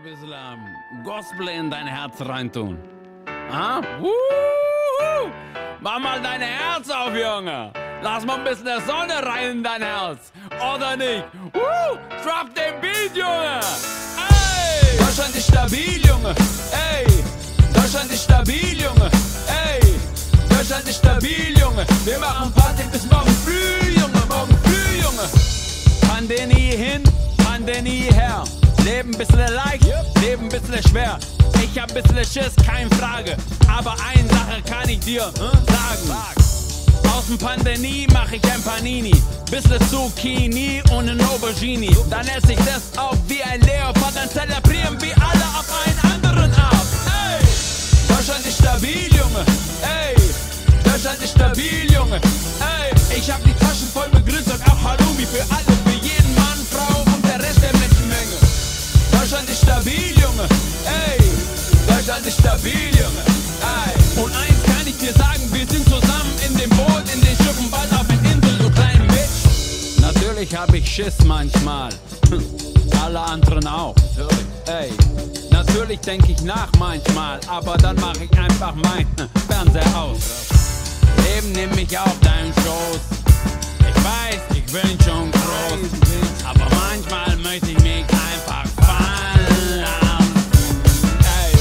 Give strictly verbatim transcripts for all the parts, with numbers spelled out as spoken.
ein bisschen ähm, Gospel in dein Herz reintun. Ah? Wuhu! Mach mal dein Herz auf, Junge. Lass mal ein bisschen der Sonne rein in dein Herz. Oder nicht? Wuhu! Drop den Beat, Junge. Ey! Deutschland ist stabil, Junge. Ey! Deutschland ist stabil, Junge. Ey! Deutschland ist stabil, Junge. Wir machen Party bis morgen früh, Junge. Morgen früh, Junge. Pandemie hin, Pandemie her. Leben bisschen leicht, Leben bisschen schwer. Ich hab bisschen Schiss, keine Frage. Aber eine Sache kann ich dir sagen. Aus dem Pandemie mach ich ein Panini. Bisschen Zucchini und ein Aubergine. Dann esse ich das auf wie ein Leopard. Dann zelebrieren wir alle auf einen anderen Art. Ey! Deutschland ist stabil, Junge. Ey! Deutschland ist stabil, Junge. Ey! Ich hab die Taschen voll mit Grüß und auch Halloumi für alle, für jeden Mann, Frau und der Rest der Menschenmenge. Deutschland ist stabil, Junge. Ey! Deutschland ist stabil, Junge. Ey! Und eins kann ich dir sagen, wir sind zusammen in dem Boot, in den Schiffen, bald auf der Insel, du kleinen Bitch. Natürlich hab ich Schiss manchmal. Alle anderen auch. Ey! Natürlich denk ich nach manchmal, aber dann mach ich einfach mein Fernseher aus. Leben nimm mich auf deinen Schoß. Ich weiß, ich bin schon groß, aber manchmal möchte ich mich einfach fallen lassen.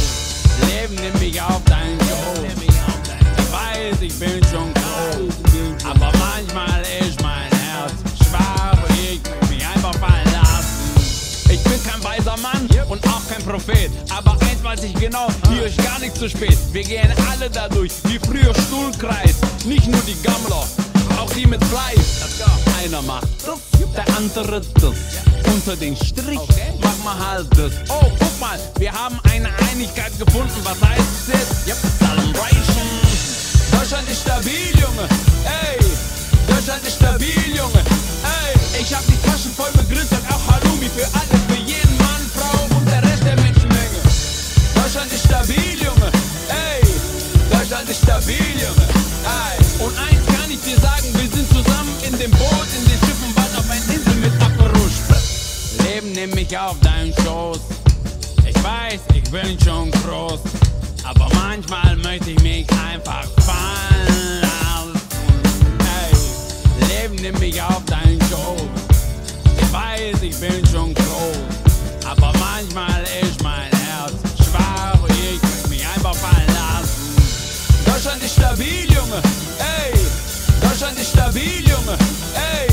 Ey, Leben nimm mich auf deinen Schoß. Ich weiß, ich bin schon groß, aber manchmal ist mein Herz schwach und ich möchte mich einfach fallen lassen. Ich bin kein weiser Mann und auch kein Prophet, aber eins weiß ich genau, hier ist gar nicht zu spät. Wir gehen alle dadurch, wie früher Stuhlkreis, nicht nur die Gammler, auch die mit Fleiß. Einer macht das, der andere das. Unter den Strich machen wir halt das. Oh, guck mal, wir haben eine Einigkeit gefunden. Was heißt es jetzt? Yep, Celebration. Deutschland ist stabil, Junge. Ey, Deutschland ist stabil, Junge. Ey, ich hab die Taschen voll mit Grüß und auch Halloumi für alle, für jeden Mann, Frau und der Rest der Menschenmenge. Deutschland ist stabil, Junge. Ey, Deutschland ist stabil, Junge. Ey, und eins kann ich dir sagen, wir sind zusammen in dem Boot, in den Schiffen, bald auf einer Insel mit Aperouche. Leben nimm mich auf deinen Schoß. Ich weiß, ich bin schon groß, aber manchmal möchte ich mich einfach fallen lassen. Ey, Leben nimm mich auf deinen Schoß. Ich weiß, ich bin schon groß, aber manchmal ist mein Herz schwach und ich möchte mich einfach fallen lassen. Deutschland ist stabil, Junge. Ey, Deutschland ist stabil, Junge. Ey,